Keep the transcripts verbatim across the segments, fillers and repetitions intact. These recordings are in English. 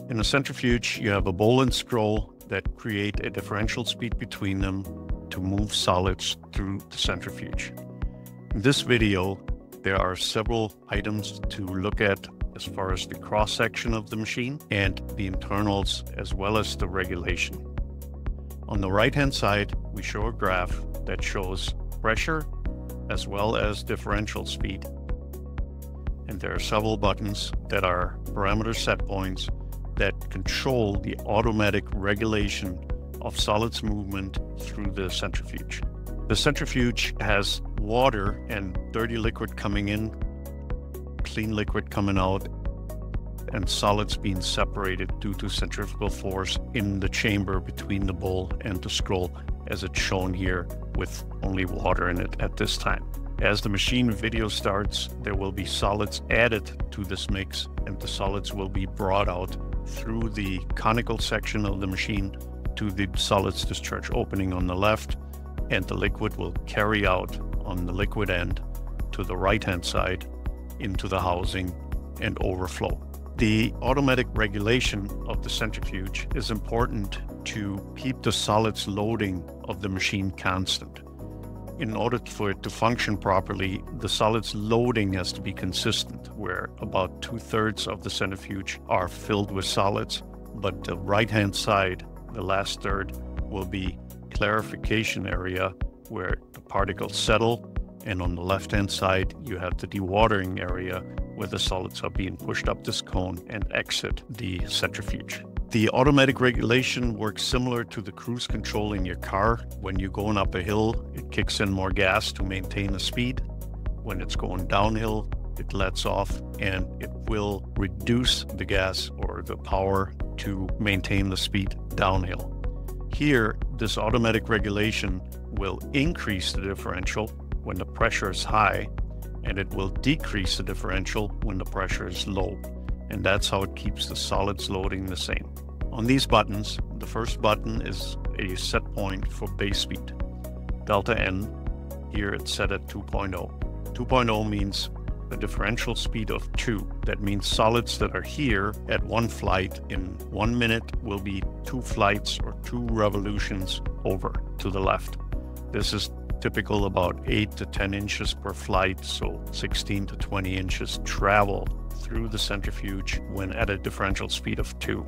In a centrifuge, you have a bowl and scroll that create a differential speed between them to move solids through the centrifuge. In this video, there are several items to look at as far as the cross-section of the machine and the internals as well as the regulation. On the right-hand side, we show a graph that shows pressure as well as differential speed. And there are several buttons that are parameter set points that control the automatic regulation of solids movement through the centrifuge. The centrifuge has water and dirty liquid coming in, clean liquid coming out, and solids being separated due to centrifugal force in the chamber between the bowl and the scroll, as it's shown here with only water in it at this time. As the machine video starts, there will be solids added to this mix, and the solids will be brought out through the conical section of the machine to the solids discharge opening on the left, and the liquid will carry out on the liquid end to the right-hand side into the housing and overflow. The automatic regulation of the centrifuge is important to keep the solids loading of the machine constant. In order for it to function properly, the solids loading has to be consistent, where about two-thirds of the centrifuge are filled with solids, but the right-hand side, the last third, will be clarification area where the particles settle, and on the left-hand side, you have the dewatering area where the solids are being pushed up this cone and exit the centrifuge. The automatic regulation works similar to the cruise control in your car. When you're going up a hill, it kicks in more gas to maintain the speed. When it's going downhill, it lets off and it will reduce the gas or the power to maintain the speed downhill. Here, this automatic regulation will increase the differential when the pressure is high, and it will decrease the differential when the pressure is low. And that's how it keeps the solids loading the same. On these buttons, the first button is a set point for base speed, delta N. Here it's set at two point oh. two point oh means a differential speed of two. That means solids that are here at one flight in one minute will be two flights or two revolutions over to the left. This is typical about eight to ten inches per flight, so sixteen to twenty inches travel through the centrifuge when at a differential speed of two.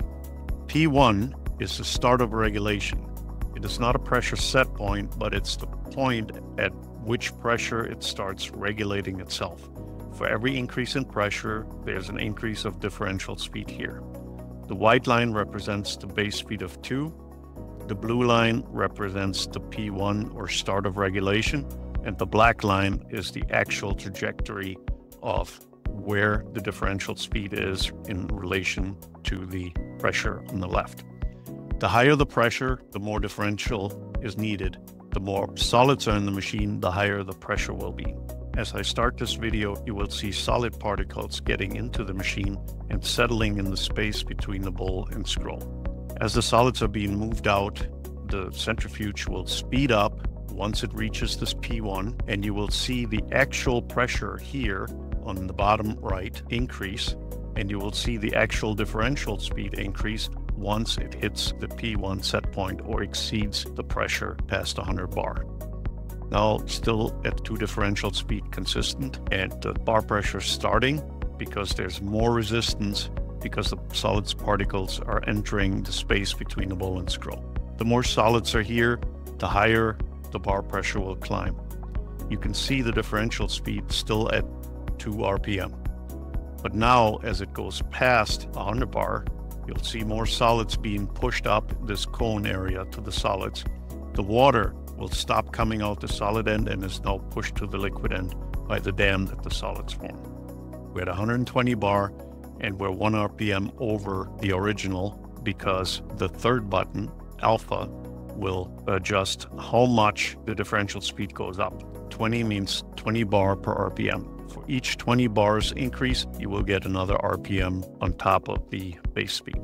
P one is the start of regulation. It is not a pressure set point, but it's the point at which pressure it starts regulating itself. For every increase in pressure, there's an increase of differential speed here. The white line represents the base speed of two. The blue line represents the P one or start of regulation, and the black line is the actual trajectory of where the differential speed is in relation to the pressure on the left. The higher the pressure, the more differential is needed. The more solids are in the machine, the higher the pressure will be. As I start this video, you will see solid particles getting into the machine and settling in the space between the bowl and scroll. As the solids are being moved out, the centrifuge will speed up once it reaches this P one, and you will see the actual pressure here on the bottom right increase, and you will see the actual differential speed increase once it hits the P one set point or exceeds the pressure past one hundred bar. Now, still at two differential speed consistent, and the bar pressure starting because there's more resistance because the solids particles are entering the space between the bowl and scroll. The more solids are here, the higher the bar pressure will climb. You can see the differential speed still at two R P M. But now, as it goes past one hundred bar, you'll see more solids being pushed up this cone area to the solids. The water will stop coming out the solid end and is now pushed to the liquid end by the dam that the solids form. We're at one hundred twenty bar, and we're one R P M over the original because the third button, alpha, will adjust how much the differential speed goes up. twenty means twenty bar per R P M. For each twenty bars increase, you will get another R P M on top of the base speed.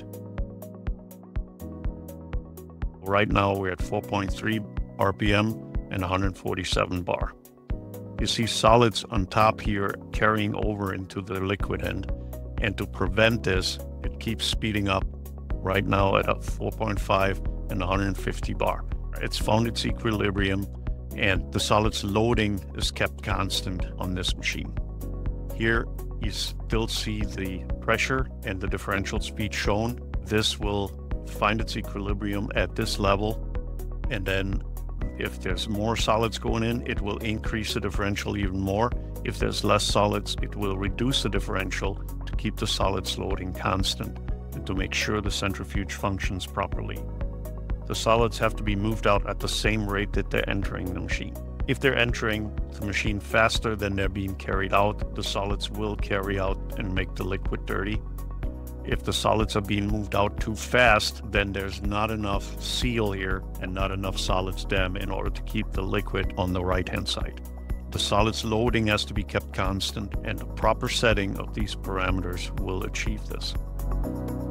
Right now we're at four point three R P M and one hundred forty-seven bar. You see solids on top here carrying over into the liquid end. And to prevent this, it keeps speeding up right now at a four point five and one hundred fifty bar. It's found its equilibrium, and the solids loading is kept constant on this machine. Here you still see the pressure and the differential speed shown. This will find its equilibrium at this level, and then if there's more solids going in, it will increase the differential even more. If there's less solids, it will reduce the differential to keep the solids loading constant and to make sure the centrifuge functions properly. The solids have to be moved out at the same rate that they're entering the machine. If they're entering the machine faster than they're being carried out, the solids will carry out and make the liquid dirty. If the solids are being moved out too fast, then there's not enough seal here and not enough solids dam in order to keep the liquid on the right-hand side. The solids loading has to be kept constant, and the proper setting of these parameters will achieve this.